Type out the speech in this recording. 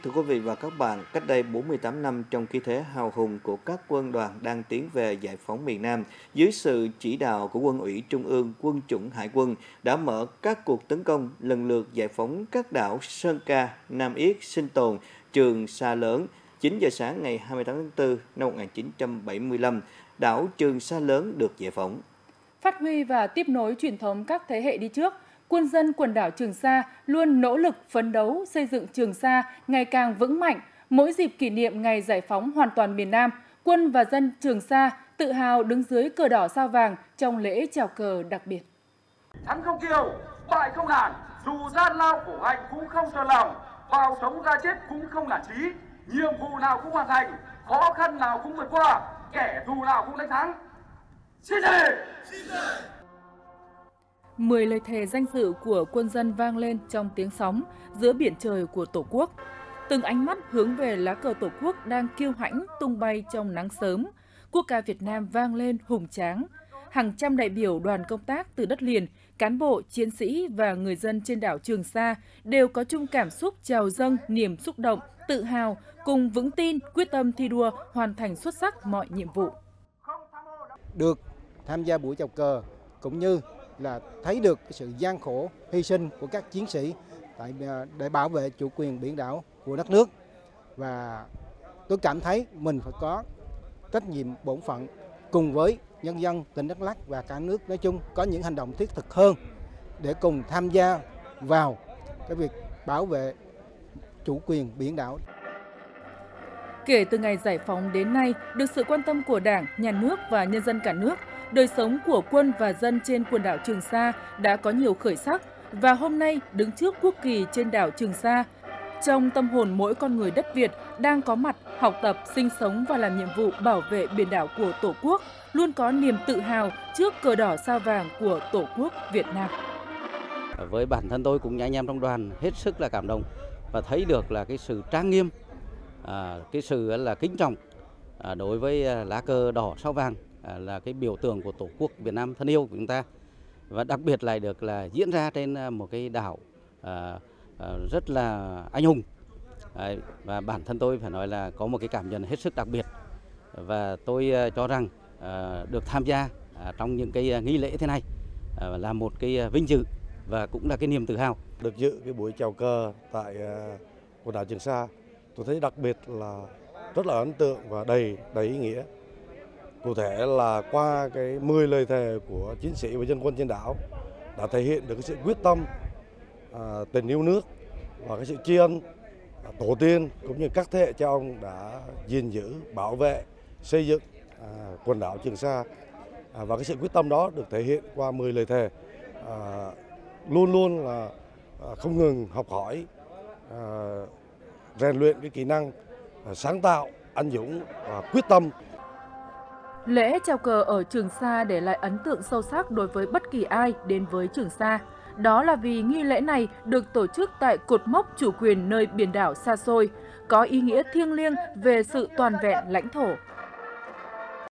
Thưa quý vị và các bạn, cách đây 48 năm trong khí thế hào hùng của các quân đoàn đang tiến về giải phóng miền Nam, dưới sự chỉ đạo của Quân ủy Trung ương, Quân chủng Hải quân đã mở các cuộc tấn công lần lượt giải phóng các đảo Sơn Ca, Nam Yết, Sinh Tồn, Trường Sa Lớn. 9 giờ sáng ngày 28 tháng 4 năm 1975, đảo Trường Sa Lớn được giải phóng. Phát huy và tiếp nối truyền thống các thế hệ đi trước, quân dân quần đảo Trường Sa luôn nỗ lực phấn đấu xây dựng Trường Sa ngày càng vững mạnh. Mỗi dịp kỷ niệm ngày giải phóng hoàn toàn miền Nam, quân và dân Trường Sa tự hào đứng dưới cờ đỏ sao vàng trong lễ chào cờ đặc biệt. Thắng không kiêu, bại không nản, dù gian lao khổ hạnh cũng không cho lòng, vào sống ra chết cũng không nản chí, nhiệm vụ nào cũng hoàn thành, khó khăn nào cũng vượt qua, kẻ thù nào cũng đánh thắng. Xin thề! 10 lời thề danh dự của quân dân vang lên trong tiếng sóng giữa biển trời của Tổ quốc. Từng ánh mắt hướng về lá cờ Tổ quốc đang kiêu hãnh tung bay trong nắng sớm. Quốc ca Việt Nam vang lên hùng tráng. Hàng trăm đại biểu đoàn công tác từ đất liền, cán bộ, chiến sĩ và người dân trên đảo Trường Sa đều có chung cảm xúc trào dâng, niềm xúc động, tự hào, cùng vững tin, quyết tâm thi đua hoàn thành xuất sắc mọi nhiệm vụ. Được tham gia buổi chào cờ cũng như là thấy được sự gian khổ, hy sinh của các chiến sĩ để bảo vệ chủ quyền biển đảo của đất nước. Và tôi cảm thấy mình phải có trách nhiệm bổn phận cùng với nhân dân tỉnh Đắk Lắk và cả nước nói chung có những hành động thiết thực hơn để cùng tham gia vào cái việc bảo vệ chủ quyền biển đảo. Kể từ ngày giải phóng đến nay, được sự quan tâm của Đảng, Nhà nước và nhân dân cả nước, đời sống của quân và dân trên quần đảo Trường Sa đã có nhiều khởi sắc và hôm nay đứng trước quốc kỳ trên đảo Trường Sa, trong tâm hồn mỗi con người đất Việt đang có mặt, học tập, sinh sống và làm nhiệm vụ bảo vệ biển đảo của Tổ quốc, luôn có niềm tự hào trước cờ đỏ sao vàng của Tổ quốc Việt Nam. Với bản thân tôi cũng như anh em trong đoàn hết sức là cảm động và thấy được là cái sự trang nghiêm, cái sự là kính trọng đối với lá cờ đỏ sao vàng, là cái biểu tượng của Tổ quốc Việt Nam thân yêu của chúng ta, và đặc biệt lại được là diễn ra trên một cái đảo rất là anh hùng. Và bản thân tôi phải nói là có một cái cảm nhận hết sức đặc biệt, và tôi cho rằng được tham gia trong những cái nghi lễ thế này là một cái vinh dự và cũng là cái niềm tự hào. Được dự cái buổi chào cờ tại quần đảo Trường Sa, tôi thấy đặc biệt là rất là ấn tượng và đầy ý nghĩa. Cụ thể là qua cái 10 lời thề của chiến sĩ và dân quân trên đảo đã thể hiện được cái sự quyết tâm, tình yêu nước và cái sự tri ân tổ tiên cũng như các thế hệ cha ông đã gìn giữ, bảo vệ, xây dựng quần đảo Trường Sa. Và cái sự quyết tâm đó được thể hiện qua 10 lời thề, luôn luôn là không ngừng học hỏi, rèn luyện cái kỹ năng sáng tạo, anh dũng và quyết tâm. Lễ chào cờ ở Trường Sa để lại ấn tượng sâu sắc đối với bất kỳ ai đến với Trường Sa. Đó là vì nghi lễ này được tổ chức tại cột mốc chủ quyền nơi biển đảo xa xôi, có ý nghĩa thiêng liêng về sự toàn vẹn lãnh thổ.